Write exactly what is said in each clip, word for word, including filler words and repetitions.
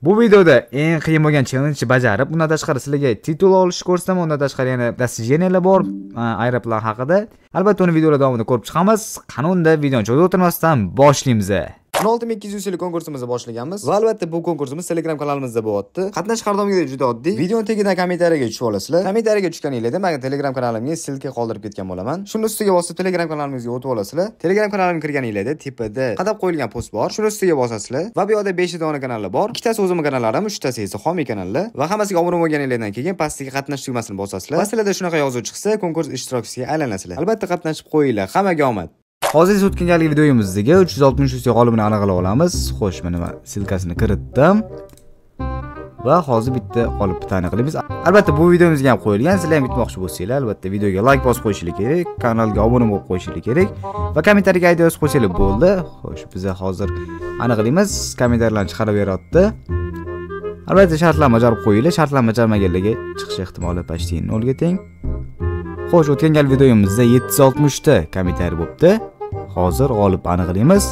Bu videoda eng qiyin bo'lgan challenge bajarib, undan tashqari sizlarga titul olishni ko'rsataman, undan tashqari yana достижениyalar bor aeroplan haqida. Albatta uni videolar davomida ko'rib chiqamiz. Qani unda videoni cho'zib o'tirmasdan boshlaymiz. o'n olti ming ikki yuz ellik konkursimizni boshlaganmiz va albatta bu konkursimiz Telegram kanalimizda bo'lyapti. Qatnash qardamligida juda oddiy. Videoning tagidan kommentariyaga tushib olasizlar. Kommentariyaga tushganingizda men Telegram kanalimga silka qoldirib ketgan bo'laman. Shuni ustiga bosib Telegram kanalimizga o'tib olasizlar. Telegram kanalimga kirganingizda tepada qadab qo'yilgan post bor. Shuni ustiga bosasizlar va bu yerda besh ta dona kanallar bor. ikkitasi o'zimning kanallarim, uchtasi esa xomiy kanallar va hammasiga obuna bo'lganingizdan keyin pastdagi qatnash tugmasini bosasizlar. Va sizlarda shunaqa yozuv chiqsa, konkurs ishtirokchisiga aylanasizlar. Albatta qatnashib qo'yinglar. Hammaga omad. Hozir o'tgan galgi videomizga uch yuz oltmish uch g'olibini aniqlab olamiz. Xo'sh, mana silkasini kiritdim. Va hozir bitta g'olibni aniqlaymiz. Albatta bu videomizga ham qo'yilgan. Sizlar ham bitmoqchi bo'lsanglar, albatta videoga like bosib qo'yishingiz kerak, kanalga obuna bo'lib qo'yishingiz kerak va kommentariyaga aytib yozib qo'ysangiz bo'ldi. Xo'sh, biz hozir aniqlaymiz. Kommentarlarni chiqarib beryapti. Albatta shartlarni bajarib qo'yinglar. Shartlarni bajarmaganlarga chiqish ehtimoli почти nol ga teng. Xo'sh, o'tgan gal videomizda yetti yuz oltmish ta kommentariy bo'libdi. Hozir g'olib aniqlaymiz.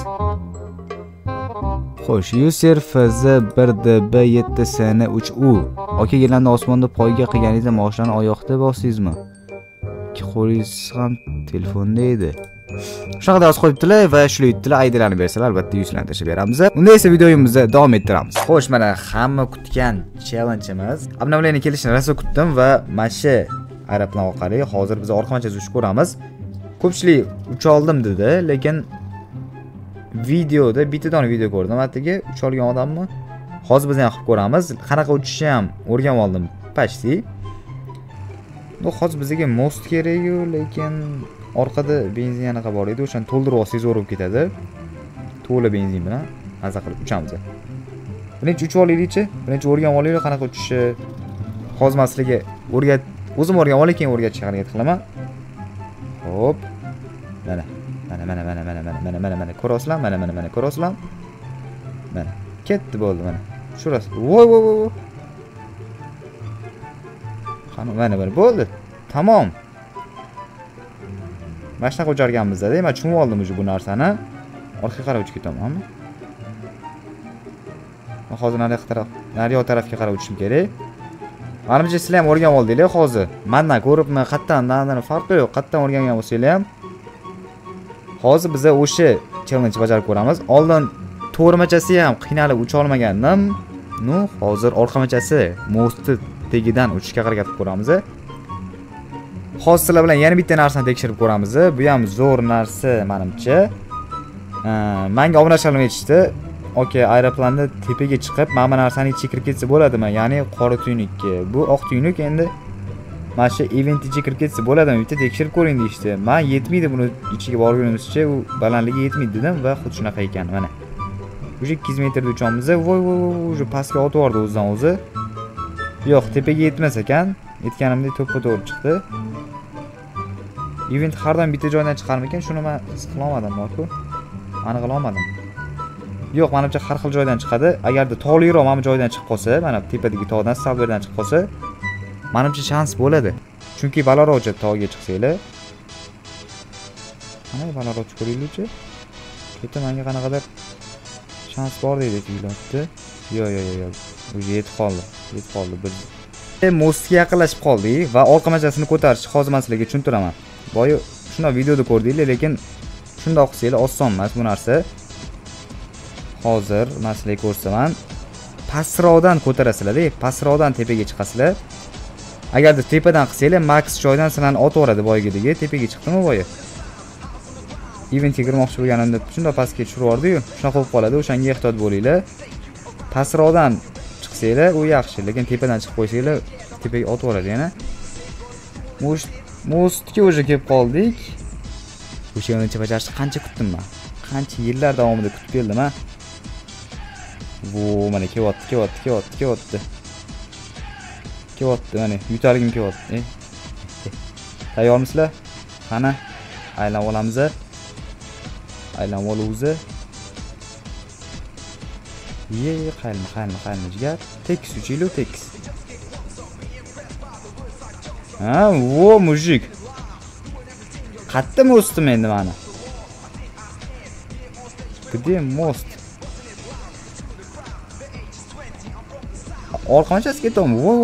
Xo'sh, user F Z bir D B yetti S N uch U. Oka gelanda osmonda poyga qilganingizda moshlarni oyoqda bosdingizmi? Ikki qo'lingiz ham telefonda edi. Shunaqa yozib qo'yibdilar va shular aytdilar, aydilarni bersalar albatta yuzlarni tashlab beramiz. Unda esa videomizni davom ettiramiz. Xo'sh, mana hamma kutgan challengeimiz. Obnovleniya kelishini rosa kutdim va mana shu aeroplan orqali hozir biz orqa manchasi uchib ko'ramiz. Ko'pchilik ucha oldim dedi, lekin videoda bitta dona video ko'rdim. Atigi uch olgan odammi? Hozir biz ham qilib ko'ramiz. Qanaqa uchishni ham o'rganib oldim почти. Bu hozir bizga most kerak-ku, lekin orqada benzin yana bor edi, o'shani to'ldirib olsangiz o'rib ketadi. To'la benzin bilan maza qilib uchamiz. Birinchi uchib olaylik-chi. Birinchi o'rganib olaylik qanaqa uchishi. Hozir men sizlarga o'rgat O'zim o'rganib olay, keyin o'rgatishga harakat qilaman. Hop. Mana. Mana mana mana mana mana mana mana mana ko'rasizlar, mana mana mana ko'rasizlar. Mana. Ketdi bo'ldi mana. Shurasi. Voy voy voy. Qani mana mana bo'ldi. Tamom. Mashina qo'jarganmizda, men tushunib oldim o'sha bu narsani. Orqaga qarab uchib ketamanmi? Men hozir nariyoq taraf, nariyoq tarafga qarab uchishim kerak. Manimcha sizlar ham o'rganib oldinglar hozir. Mendan ko'ribmi, qayerdan, nadan farqi yo'q. Qayerdan o'rgangan bo'lsanglar ham. Hozir biz o'sha challenge bajarib ko'ramiz. Oldin to'g'rimachasi ham qiynalib ucha olmagandim. Nu, hozir orqa machasi mosti tegidan uchishga harakat qilib ko'ramiz. Hozir sizlar bilan yana bitta narsani tekshirib ko'ramiz. Bu ham zo'r narsa menimcha. Menga obunachalarim aytishdi. Okay, aeroplanda tepaga chiqib, mana bu narsani ichiga kirib ketsa bo'ladimi? Ya'ni qora tuynukka. Bu oq tuynuk endi mana shu event ichiga kirib ketsa bo'ladimi? Bitta tekshirib ko'ring deydi. Men yetmaydi buni ichiga borgunimizcha, u balandligi yetmaydi dedim va xuddi shunaqa ekan, mana. O'sha ikki yuz metrda uchamiz. Voy voy voy, o'sha pastga otib yubordi o'zidan o'zi. Yo'q, tepaga yetmas ekan. Aytganimdek to'ppa-to'g'ri chiqdi. Event hardan bitta joydan chiqarmikan, shuni men his qila olmadim, ku. Aniqla olmadim. Yo'q, menimcha har xil joydan chiqadi. Agarda tog'liroq mana bu joydan chiqib qolsa, mana tepadagi tog'dan salberdan chiqib qolsa, menimcha shans bo'ladi. Chunki balandroqcha tog'ga chiqsanglar, mana balandroqcha ko'ringlar-chi. Kecha menga qanaqadir shans bor deydi tuyulibdi. Yo'q, yo'q, yo'q. O'zi yetib qoldi. Yetib qoldi biz. Mostga yaqinlashib qoldik va orqa machasini ko'tarish hozir men sizlarga tushuntiraman. Boya shuna videoda ko'rdinglar, lekin shundoq qilsanglar oson emas bu narsa. Hozir men sizlarga ko'rsaman. Pastroqdan ko'tarasizlar-da, pastroqdan tepaga chiqasizlar. Agarda tepadan qilsanglar, max joydan sizlarni otib yuboradi boyagidagi. Tepaga chiqdimi boya? Eventga kirmoqchi bo'lganimda shunday pastga tushirib yubordi-yu, shunaqa bo'lib qoladi. O'shanga ehtiyot bo'linglar. Pastroqdan chiqsanglar, u yaxshi, lekin tepadan chiqib qo'ysanglar, tepaga otib yuboradi yana. Most mostga o'sha kelib qoldik. O'sha yo'nalishni bajarishni qancha kutdim men? Qancha yillar davomida kutib keldim ha? Bu mana kelyapti, kelyapti, kelyapti, kelyapti. Kelyapti, mana yutargim kelyapti. Tayyormisizlar? Qani, aylanib olamiz. Aylanib olamiz. Ye, qaylma, qaylma, qaylma jigar. Tekis uchinglar, tekis. Ha, vo, mujik. Qayerda mostim endi mana? Где мост? orqanchasi ketyapman. Vo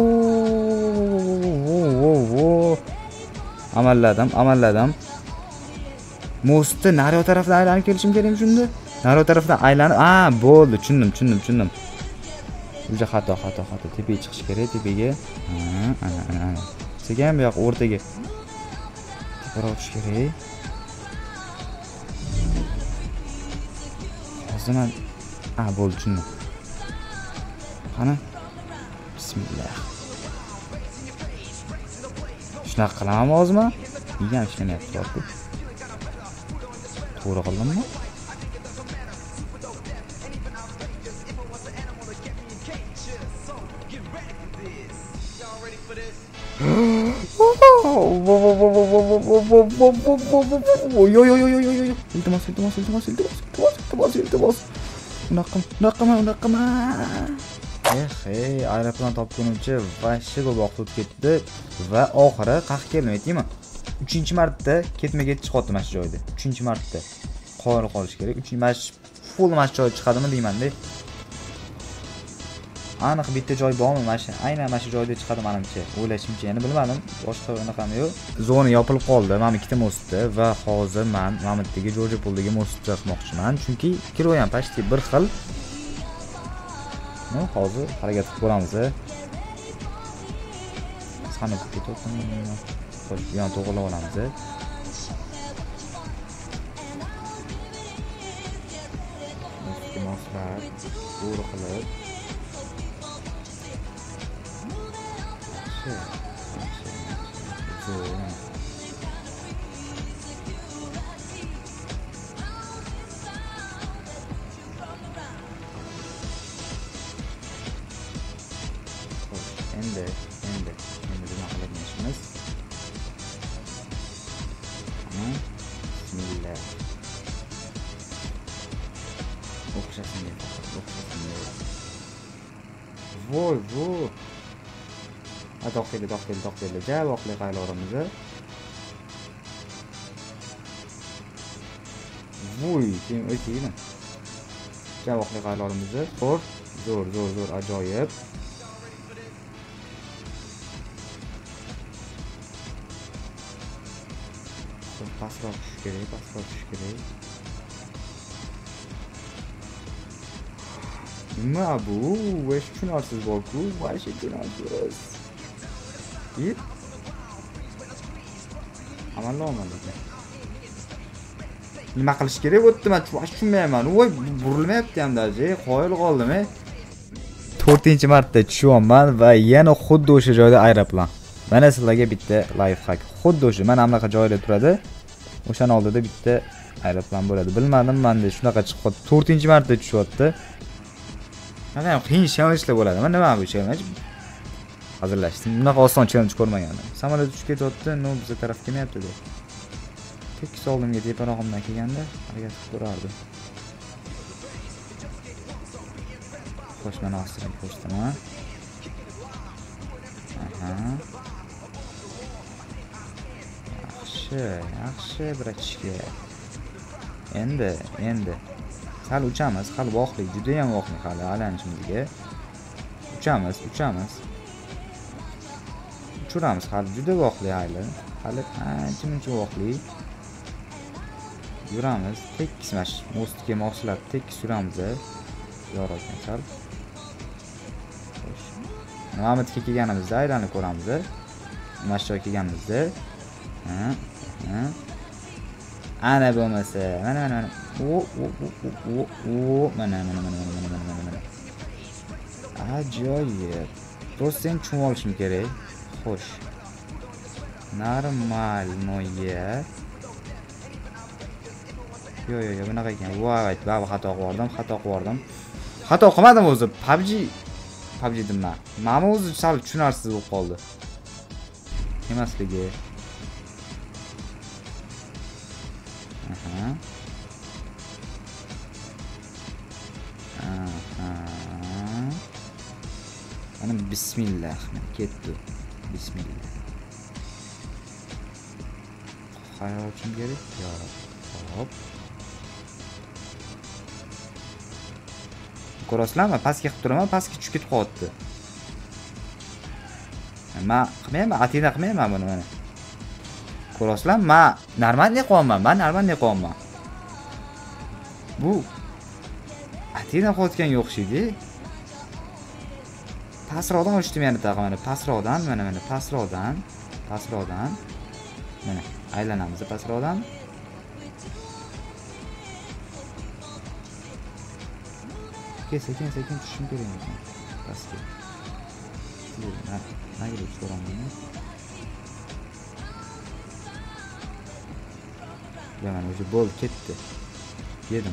vo vo. Amalladim, amalladim. Mostni nari tarafdan aylanib kelishim kerak shunda. Nari tarafdan aylanib, a, bo'ldi, tushundim, tushundim, tushundim. Uja xato, xato, xato. Tepaga chiqish kerak, tepaga. Ha, ana, ana, ana. Sekin bu yoq o'rtaga. Teparoq chiqish kerak. Hozir men, a, bo'ldi, tushundim. Qani? Bismillah. Shunaqa qilamanmi hozirmi? Yigam ishlamayapti, to'g'ri. To'g'ri qildimmi? Yo yo yo yo yo yo. İltimas, iltimas, iltimas, iltimas, iltimas, iltimas, iltimas. Unaqa, unaqama, unaqama. Eh, hey, aeroplan topguncha vashshi go'boq o'tib ketdi va oxiri qaq keldim, aytaymi? uchinchi marta ketma-ket chiqyapti mana shu joyda. uchinchi marta. Qoyil qolish kerak. uchinchi mash full mash joy chiqadimi deyman-da. Aniq bitta joy bormi mana shu? Aynan mana shu joyda chiqadi menimcha. O'ylashimcha, yana bilmadim. Boshqa unaqami yo'q. Zona yopilib qoldi. Mana ikkita mostda va hozir men Mamatdagi Georgia Pool'dagi mostga chiqmoqchiman, chunki kiloy ham почти bir xil. No, hozir harakat qilib ko'ramiz. Sanab ketyapman. Xo'sh, bu yerni to'g'rilab olamiz. Mostlar to'g'ri qilib endi endi endi nima qilamiz? Bismillah. O'xshasin deb, o'xshasin deb. Voy, voy. Adoqili, doqili, doqili. Javoqli qaylarimizni. Voy, keyin o'taymi? Javoqli qaylarimizni. Zo'r, zo'r, zo'r, zo'r, ajoyib. Pasroq tush kerak, pasroq tush kerak. Nima bu? Voy, tushunarsiz borku, voy, tushunarsiz. Yip. Amalli olmadi. Nima qilish kerak o'tdi, men tushunmayman. Voy, burilmayapti ham daji, qoyil qoldim, e. to'rtinchi marta tushyapman va yana xuddi o'sha joyda aeroplan. Mana sizlarga bitta life hack. Xuddi o'sha, mana bunaqa joyda turadi. O'shaning oldida bitta aeroplan bo'ladi. Bilmadim, menda shunaqa chiqib to'rtinchi marta tushyapti. Mana ham qiyin challenge bo'ladi. Mana nima bu challenge? Hazırlashdim. Bunaqa oson challenge ko'rmagandim. Samolyot tushib ketyapti, no bizga taraf kelmayapti deb. Tekis oldimga teparog'imdan kelganda harakat qilib ko'rardim. Xo'sh, mana ostini ko'rsataman. Aha. Yaxshi, yaxshi bratishka. Endi, endi. Hali uchamiz, hali voqli, juda ham voqli hali alanishimizga. Uchamiz, uchamiz. Uchiramiz, hali juda voqli hali. Hali ancha-muncha voqli. Yuramiz, tekis mash, mostga moslab tekis yuramiz. Yoraqan sal. Xo'sh. Mamatga kelganimizda aylanib ko'ramiz. Mana shu kelganimizda. Ha, ha. Ana bo'lmasa, mana mana mana. O o o o mana mana mana mana mana mana. Ajoyib. To'g'ri sen tushunib olishim kerak. Xo'sh. Normal moya. Yo yo yo bunaqa ekan. Voy, baba xato qildim, xato qildim. Xato qilmadim o'zi. P U B G P U B G dedim men. Mana o'zi sal tushunarsiz bo'lib qoldi. Emasligi. Aha. Aha. Ana bismillah. Ketdi. Bismillah. Hayal uchun kerak. Yo. Hop. Ko'rasizlarmi? Pastga qilib turaman, pastga tushib ketib qoldi. Men qilmayman, atina qilmayman buni mana. Ko'rasizlar, men normalniy qilyapman, men normalniy qilyapman. Bu atina qilayotganga o'xshaydi. Pastroqdan o'chdim yana taqi mana, pastroqdan, mana mana pastroqdan, pastroqdan. Mana aylanamiz pastroqdan. Sekin sekin tushim kerak ekan. Pastga. Mana nega tushiraman? Mana o'zi bo'lib ketdi. Yedim.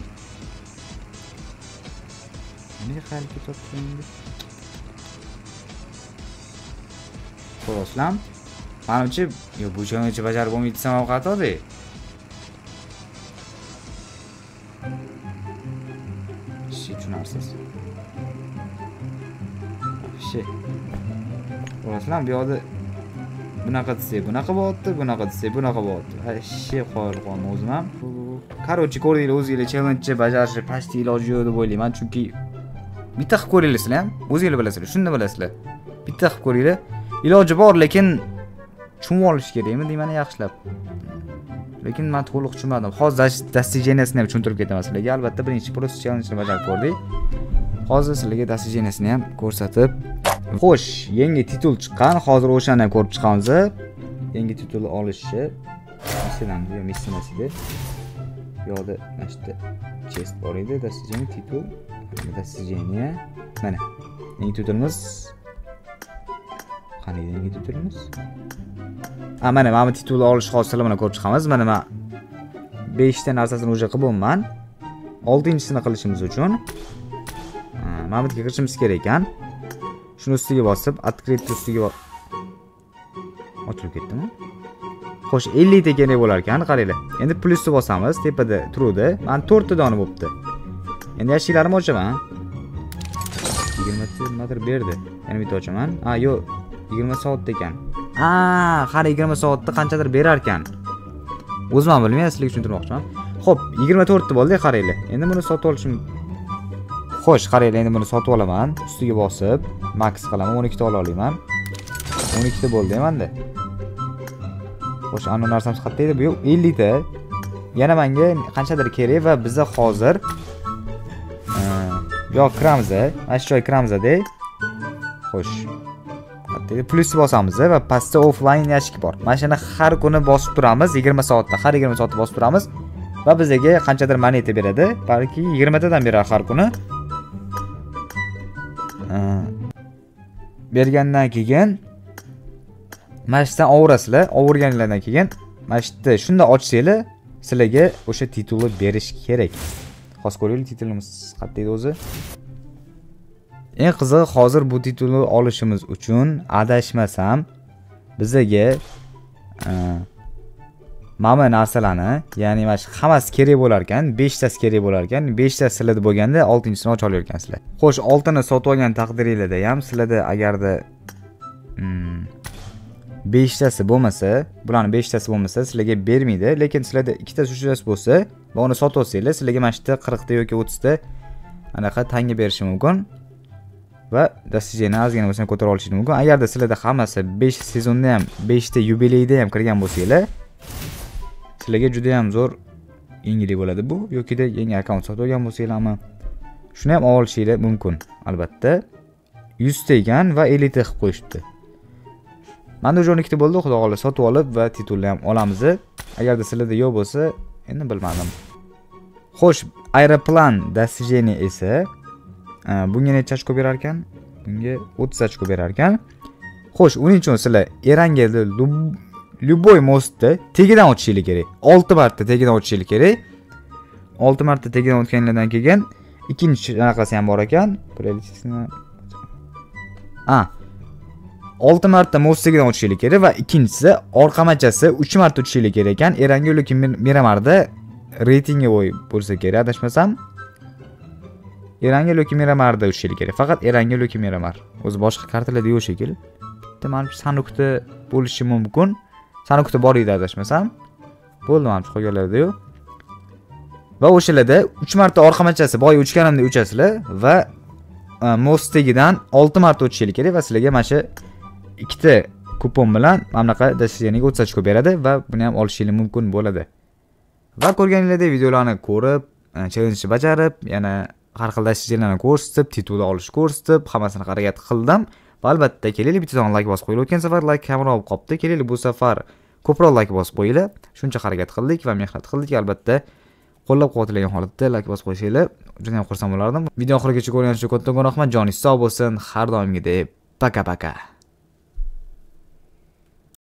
Nega qalbga topdim? Xo'roslam. Menimcha, yo bu joyni bajarib bo'lmaydi desam xatoda. Shi tushunarsiz. Shi. Xo'roslam, bu yoqda bunaqa desa, bunaqa bo'lyapti, bunaqa desa, bunaqa bo'lyapti. Ay, shi qo'yilgan o'zim ham. Qarochi ko'rdinglar, o'zingizlar challenge bajarishni pasti iloji yo'q deb o'ylayman, chunki bitta qilib ko'ringlar ham, o'zingizlar bilasizlar, shunda bilasizlar. Bitta qilib ko'ringlar. Iloji bor, lekin tushunib olish kerakmi deyman yaxshilab. Lekin men to'liq tushunmadim. Hozir dastijeniyasini ham tushuntirib ketaman sizlarga. Albatta birinchi просто challenge-ni bajarib ko'rdik. Hozir sizlarga dastijeniyasini ham ko'rsatib, xo'sh, yangi titul chiqqan. Hozir o'shani ham ko'rib chiqamiz. Yangi titulni olishi masalan, bu missionasida. Bu yoqda mana shu chest bor edi, dastijeniya titul, dastijeniya. Mana yangi titulimiz qani yangi titulimiz? A mana mana titulni olish hosilarini ko'rib chiqamiz. Mana men besh ta narsasini o'zi qilib bo'lman. oltinchisini qilishimiz uchun mana bu yerga kirishimiz kerak ekan. Shuni ustiga bosib, открыть ustiga ochilib ketdimi? Xo'sh, ellik ta kerak bo'lar ekan, qaranglar. Endi plusni bosamiz, tepada turuvdi. Men to'rt ta dona bo'libdi. Endi yashiklarimni ochaman. yigirma ta nimadir berdi. Yana bitta ochaman. Ha, yo'q, yigirma soat ekan. Ha, qara yigirma soatda qanchadir berar ekan. O'zim ham bilmayman, sizlarga tushuntirmoqchiman. Xo'p, yigirma to'rt ta bo'ldi, qaranglar. Endi buni sotib olishim. Xo'sh, qaranglar, endi buni sotib olaman. Ustiga bosib, max qilaman, o'n ikki ta ola olaman. o'n ikki ta bo'ldi menda. Xo'sh, ana narsamiz qayerda edi? Bu yo'q, ellik ta. Yana menga qanchadir kerak va biz hozir yo'q kiramiz, mana shu joy kiramiz-da. Xo'sh. Qayerda? Plusni bosamiz va pastda offline yashik bor. Mana shuni har kuni bosib turamiz, yigirma soatda, har yigirma soatda bosib turamiz va bizga qanchadir moneta beradi. Balki yigirma tadan berar har kuni. Bergandan keyin mashdan ovurasizlar, ovurganlardan keyin mashda shunda ochsanglar, sizlarga o'sha titulni berish kerak. Hozir ko'ringlar, titulimiz qayerda edi o'zi? Eng qizig'i, hozir bu titulni olishimiz uchun adashmasam bizga mana bu narsalarni, ya'ni mana shu hammasi kerak bo'lar ekan, besh tasi kerak bo'lar ekan, besh tasi sizlarda bo'lganda oltinchisini ocha olar ekansizlar. Xo'sh, oltini sotib olgan taqdiringizda ham sizlarda agarda besh tasi bo'lmasa, bularning besh tasi bo'lmasa sizlarga bermaydi, lekin sizlarda ikkitasi uchtasi bo'lsa va uni sotib olsanglar, sizlarga mana shu qirq ta yoki o'ttiz ta anaqa tanga berishi mumkin. Va dastijeni ozgina bo'lsa ko'tara olishingiz mumkin. Agarda sizlarda hammasi besh sezonda ham, besh ta yubileyda ham kirgan bo'lsanglar, sizlarga juda ham zo'r yengillik bo'ladi bu. Yokida yangi akkaunt sotib olgan bo'lsanglarmi, shuni ham olishingiz mumkin. Albatta, yuz ta ekan va ellik ta qilib qo'yishibdi. Menda o'sha o'n ikki ta bo'ldi, xudo xohlasa sotib olib va titulni ham olamiz. Agarda sizlarda yo'q bo'lsa, endi bilmadim. Xo'sh, aeroplan dastijeniya esa bunga necha ochko berar ekan? Bunga o'ttiz ochko berar ekan. Xo'sh, uning uchun sizlar Erangel любой mostda tegidan o'tishingiz kerak. olti marta tegidan o'tishingiz kerak. olti marta tegidan o'tganlardan keyin ikkinchi anaqasi ham bor ekan. Ha. olti marta mostidan o'tishingiz kerak va ikkinchisi orqamachasi uch marta o'tishingiz kerak ekan. Erangel yoki Miramarda reytingi bo'lsa kerak, adashmasam. Erangel yoki Miramarda o'tishingiz kerak. Faqat Erangel yoki Miramar. O'zi boshqa kartalarda yo'q shekil. Bitta mana shu sanukda bo'lishi mumkin. Sanukda bor edi adashmasam. Bo'ldi mana shu qolganlarda yo'q. Va o'shalarda uch marta orqamachasi boya uchganimda uchasizlar va mostdagidan olti marta o'tishingiz kerak va sizlarga mana shu ikkita kupon bilan mana bunaqa dasturchiga o'ttiz ochko beradi va buni ham olishingiz mumkin bo'ladi. Va ko'rganingizdek videolarni ko'rib, challenge'ni bajarib, yana har xil dasturchilarni ko'rsatib, titul olishni ko'rsatib, hammasini harakat qildim. Va albatta kelaylik bittadan like bosib qo'yinglar. O'tgan safar like kamroq qopti. Kelaylik bu safar ko'proq like bosib qo'yinglar. Shuncha harakat qildik va mehnat qildik. Albatta qo'llab-quvvatlagan holatda like bosib qo'yishinglar juda ham xursand bo'lardim. Video oxirigacha ko'rganingiz uchun kattakon rahmat. Joningiz sog' bo'lsin. Har doimgidek paka-paka.